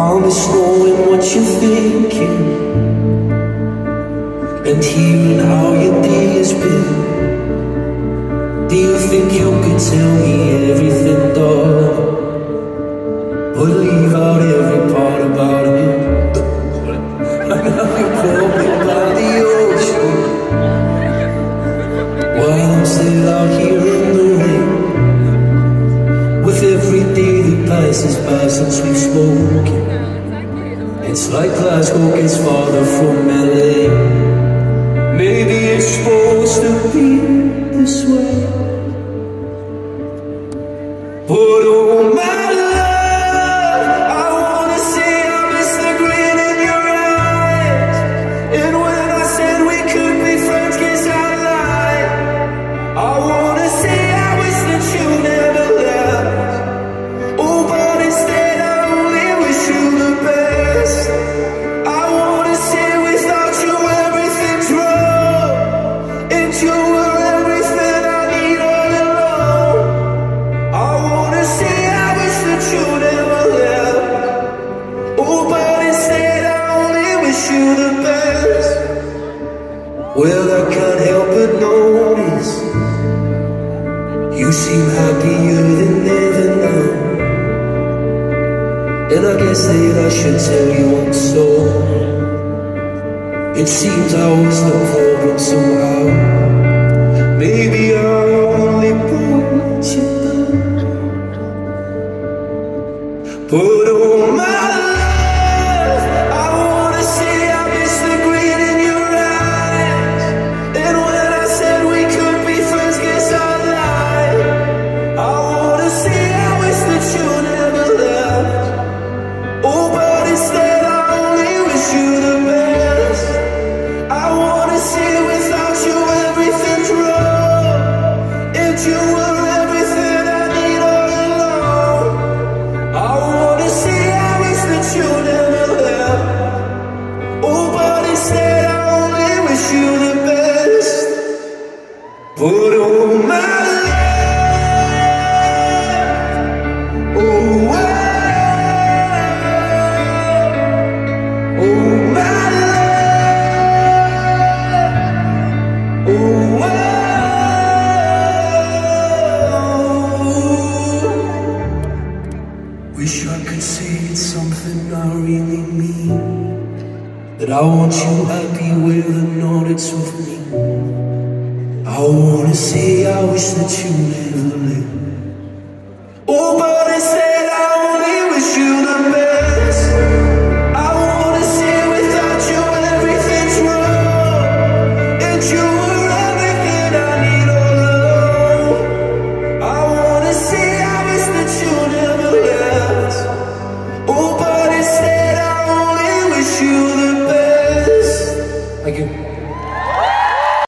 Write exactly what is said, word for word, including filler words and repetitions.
I miss knowing what you're thinking and hearing how your day has been. Do you think you could tell me everything, darling, or leave out every part about me? I know you called me by the ocean while I'm still out here in the rain. With every day that passes by since we've spoken, it's like Glasgow gets farther from L A. Maybe it's supposed to be this way, but oh my love, I wanna say I miss the grin in your eyes. And when I said we could be friends, guess I lied. I wanna say I wish that you never left. Oh, but instead I only wish you the best. I wanna say without you everything's wrong, and you were everything I need all along. I wanna say I wish that you never left. Oh, but instead I only wish you the best. Well, I can't help but notice you seem happier than ever now, and I guess that I should tell you I'm so. It seems I was the problem somehow. Maybe I only brought you down, but oh my love, I wanna say I miss the grin in your eyes. And when I said we could be friends, guess I lied. I wanna say I wish that you never left. Oh, but instead I only wish you the best. I wanna say without you everything's wrong, and you were everything I need all along. I wanna say I wish that you never left. Oh, but instead I only wish you the best. But oh my love, oh I oh my love, oh I wish I could say it's something I really mean, that I want you happy whether or not it's with me. I wanna say I wish that you never left. Oh, but